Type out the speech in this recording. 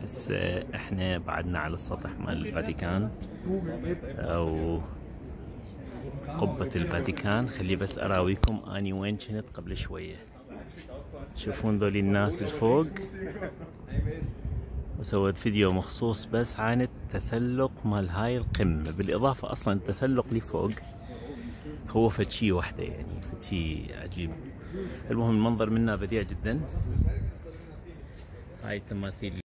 هسه احنا بعدنا على السطح مال الفاتيكان او قبة الفاتيكان. خلي بس اراويكم اني وين كنت قبل شوية. تشوفون ذولي الناس الفوق، وسويت فيديو مخصوص بس عن التسلق مال هاي القمة. بالاضافة اصلا التسلق لي فوق هو فتشي وحده، يعني فتشي عجيب. المهم المنظر منها بديع جدا. هاي التماثيل